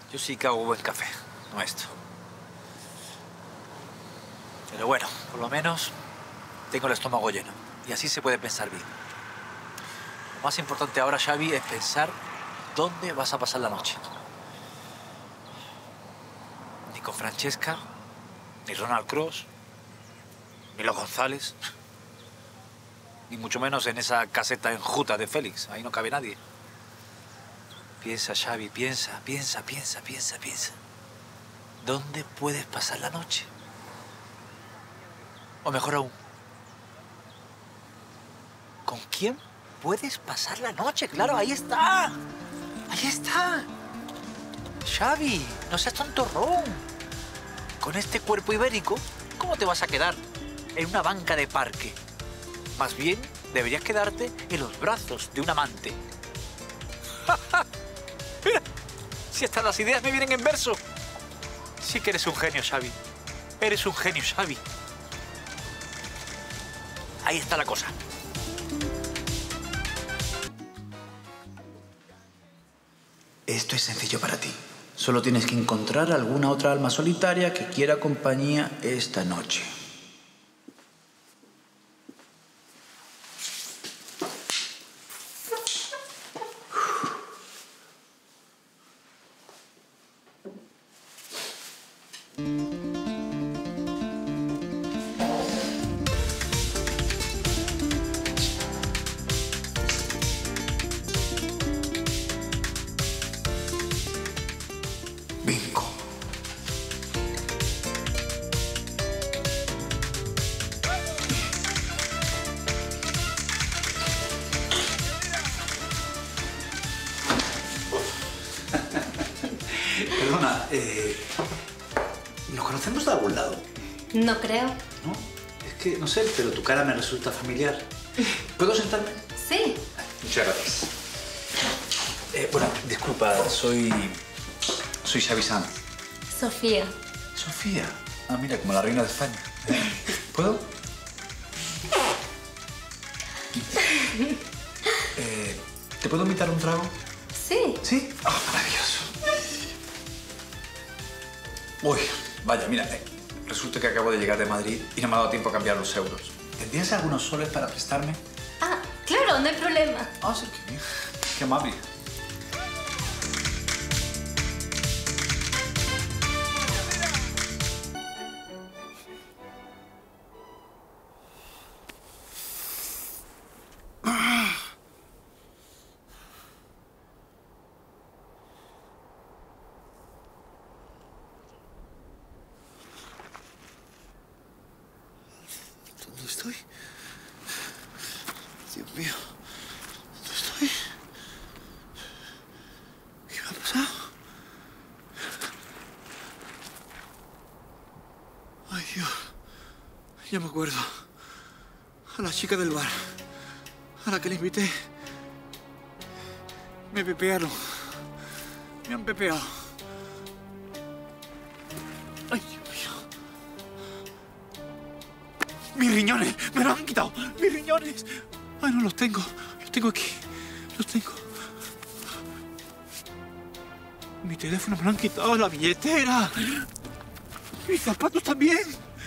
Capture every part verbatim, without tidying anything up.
Yo sí que hago buen café, no esto. Pero bueno, por lo menos tengo el estómago lleno. Y así se puede pensar bien. Lo más importante ahora, Xavi, es pensar dónde vas a pasar la noche. Ni con Francesca, ni Ronald Cross, ni los González, ni mucho menos en esa caseta enjuta de Félix. Ahí no cabe nadie. Piensa, Xavi, piensa, piensa, piensa, piensa, piensa. ¿Dónde puedes pasar la noche? O mejor aún, ¿con quién puedes pasar la noche? Claro, ahí está. Ahí está. Xavi, no seas tontorrón. Con este cuerpo ibérico, ¿cómo te vas a quedar en una banca de parque? Más bien, deberías quedarte en los brazos de un amante. Mira, si hasta las ideas me vienen en verso. Sí que eres un genio, Xavi. Eres un genio, Xavi. Ahí está la cosa. Esto es sencillo para ti. Solo tienes que encontrar alguna otra alma solitaria que quiera compañía esta noche. Bingo. Perdona, eh, ¿nos conocemos de algún lado? No creo. ¿No? Es que, no sé, pero tu cara me resulta familiar. ¿Puedo sentarme? Sí. Muchas gracias. Eh, bueno, disculpa, soy... Soy Xavi Sanz. Sofía. Sofía. Ah, mira, como la reina de España. ¿Puedo? Eh, ¿Te puedo invitar un trago? Sí. ¿Sí? Ah, maravilloso. Uy, vaya, mira, eh, resulta que acabo de llegar de Madrid y no me ha dado tiempo a cambiar los euros. ¿Tendrías algunos soles para prestarme? Ah, claro, no hay problema. Ah, sí, qué bien. Qué amable. ¿Dónde estoy? Dios mío, ¿dónde estoy? ¿Qué me ha pasado? Ay, Dios, ya me acuerdo. A la chica del bar, a la que le invité, me pepearon. Me han pepeado. Ay, Dios mío. Mis riñones, me los han quitado. Mis riñones. Ay, no los tengo. Los tengo aquí. Los tengo. Mi teléfono me lo han quitado, la billetera. Mis zapatos también.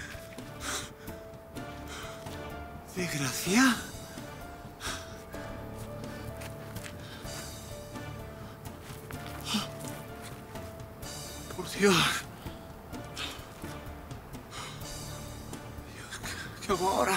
Desgracia. Por Dios. Dios, ¿qué, qué hago ahora?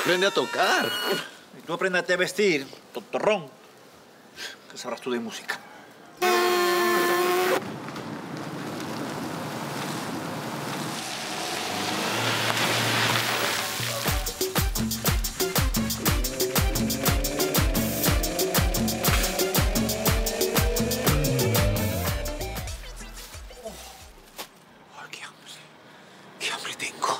Aprende a tocar. Y tú apréndate a vestir, tontorrón. ¿Qué sabrás tú de música? Oh, qué hambre. Qué hambre tengo.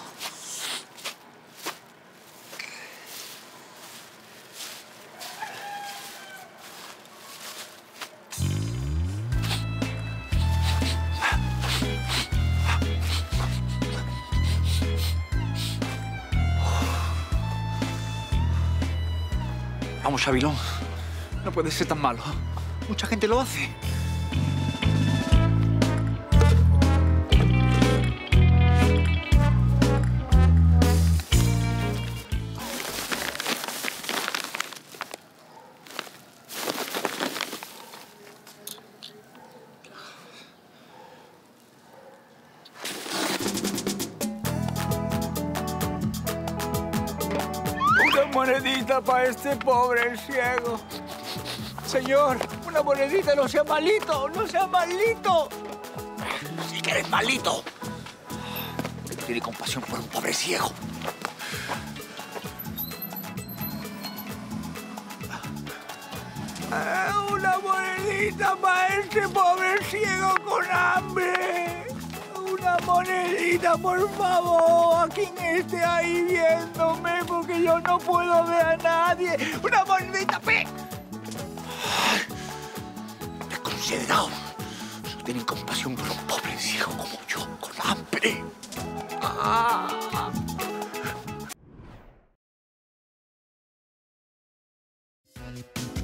Vamos, Xabilón. No puede ser tan malo. Mucha gente lo hace. Una monedita para este pobre ciego. Señor, una monedita, no sea malito, no sea malito. Sí que eres malito. Tiene compasión por un pobre ciego. Ah, una monedita para este pobre ciego con hambre. Una monedita, por favor, a quien esté ahí viéndome, porque yo no puedo ver a nadie. Una monedita, pe. Desconsiderado. Solo tienen compasión por un pobre ciego como yo, con hambre. Ah.